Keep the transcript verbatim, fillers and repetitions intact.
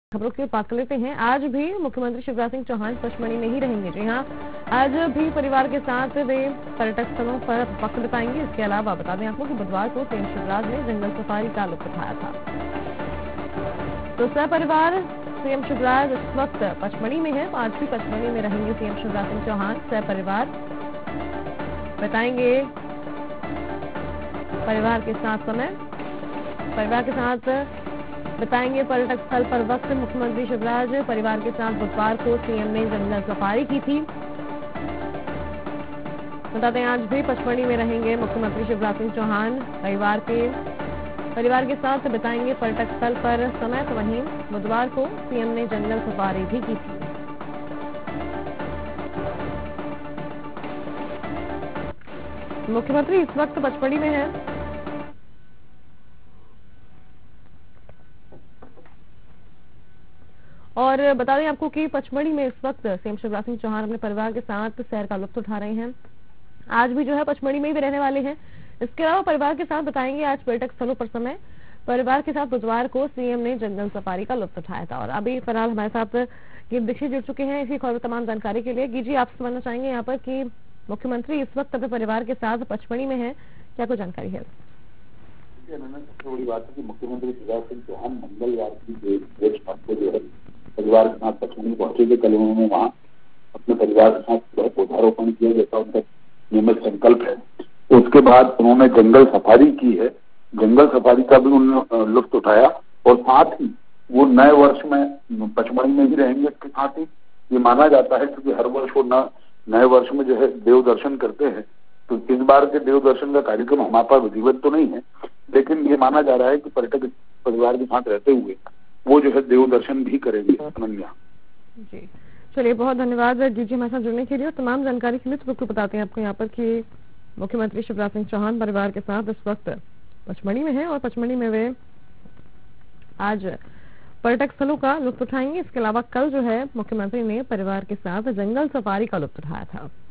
खबरों की बात कर लेते हैं। आज भी मुख्यमंत्री शिवराज सिंह चौहान पचमढ़ी में ही रहेंगे। जी हाँ, आज भी परिवार के साथ वे पर्यटक स्थलों पर वक्त बिताएंगे। इसके अलावा बता दें आपको कि बुधवार को सीएम शिवराज ने जंगल सफारी का लुत्फ उठाया था। तो सपरिवार सीएम शिवराज इस वक्त पचमढ़ी में है, तो आज भी पचमढ़ी में रहेंगे सीएम शिवराज सिंह चौहान। सपरिवार बिताएंगे परिवार के साथ समय परिवार के साथ बताएंगे पर्यटक स्थल पर वक्त। मुख्यमंत्री शिवराज परिवार के साथ बुधवार को सीएम ने जंगल सफारी की थी। बता दें आज भी पचमढ़ी में रहेंगे मुख्यमंत्री शिवराज सिंह चौहान। परिवार के परिवार के साथ बिताएंगे पर्यटक स्थल पर समय, तो वहीं बुधवार को सीएम ने जंगल सफारी भी की थी। मुख्यमंत्री इस वक्त पचमढ़ी में है। और बता दें आपको कि पचमढ़ी में इस वक्त सीएम शिवराज सिंह चौहान अपने परिवार के साथ सैर का लुत्फ उठा रहे हैं। आज भी जो है पचमढ़ी में भी रहने वाले हैं। इसके अलावा परिवार के साथ बताएंगे आज पर्यटक स्थलों पर समय। परिवार के साथ बुधवार को सीएम ने जंगल सफारी का लुत्फ उठाया था। और अभी फिलहाल हमारे साथ गिर दीक्षित जुड़ चुके हैं इसी खबर तमाम जानकारी के लिए। गिर जी, आपसे समझना चाहेंगे यहाँ पर कि मुख्यमंत्री इस वक्त अपने परिवार के साथ पचमढ़ी में है, क्या कोई जानकारी है? सबसे बड़ी बात है कि मुख्यमंत्री शिवराज सिंह चौहान मंगलवार की जो है परिवार के साथ पचमढ़ी पहुंचे थे। कल उन्होंने वहाँ अपने परिवार के साथ पौधारोपण किया, जैसा उनका नियमित संकल्प है। उसके बाद उन्होंने जंगल सफारी की है। जंगल सफारी का भी उन्होंने लुत्फ उठाया और साथ ही वो नए वर्ष में पचमढ़ी में ही रहेंगे। इसके साथ ही ये माना जाता है, क्योंकि हर वर्ष वो न नए वर्ष में जो है देव दर्शन करते हैं, तो इस बार के देव दर्शन का कार्यक्रम हमारे पास विधिवत तो नहीं है, लेकिन ये माना जा रहा है कि पर्यटक परिवार के साथ रहते हुए वो जो है देव दर्शन भी करेंगे। अनन्या जी, चलिए बहुत धन्यवाद जी जी हमारे साथ जुड़ने के लिए और तमाम जानकारी के लिए। तो बिल्कुल बताते हैं आपको यहाँ पर कि मुख्यमंत्री शिवराज सिंह चौहान परिवार के साथ इस वक्त पचमढ़ी में है और पचमढ़ी में वे आज पर्यटक स्थलों का लुत्फ उठाएंगे। इसके अलावा कल जो है मुख्यमंत्री ने परिवार के साथ जंगल सफारी का लुत्फ उठाया था।